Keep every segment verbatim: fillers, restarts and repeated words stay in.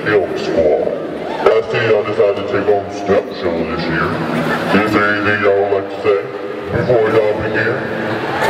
Elk Squad. I see y'all decided to take on the step show this year. Is there anything y'all would like to say before y'all begin?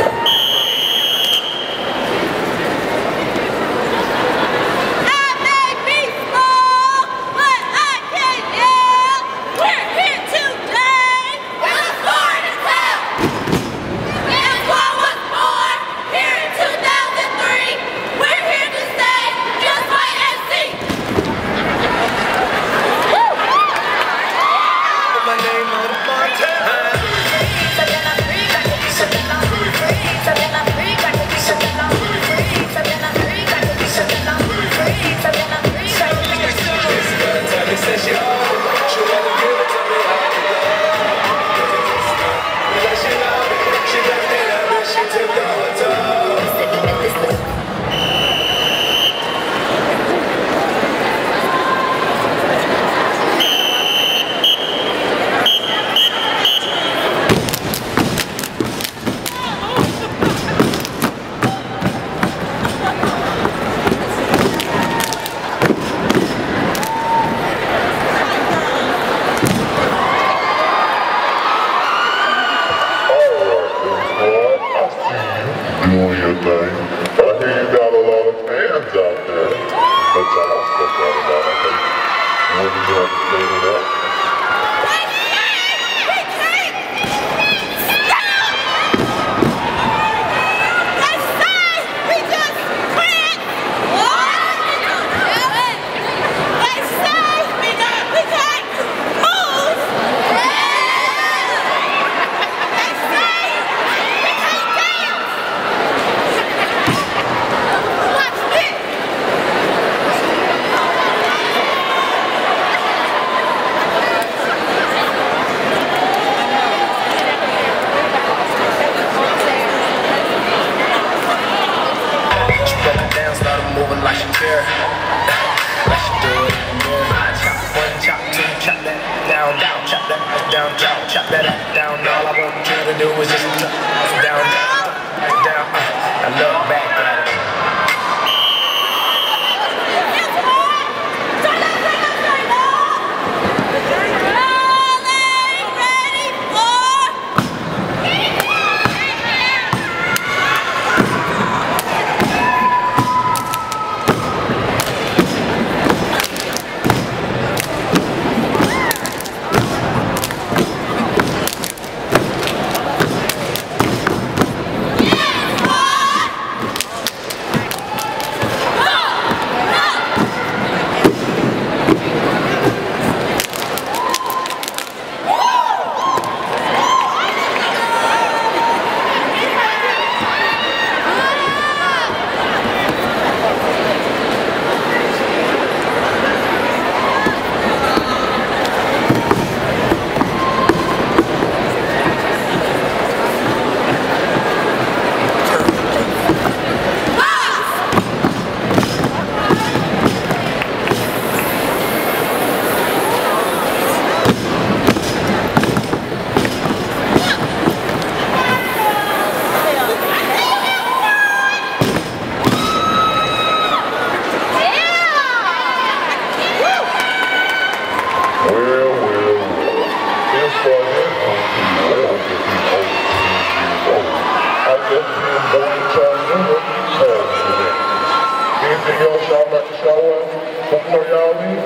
Doing your thing. I hear you got a lot of fans out there. But y'all stuff out about it. What do you have to say to that? Like she care, like she do it. I chop one, chop two, chop that down, down, chop that down, down, chop that down. All I want you to do is just down, down, down. I look back at it. Anything else y'all like to show us before y'all leave?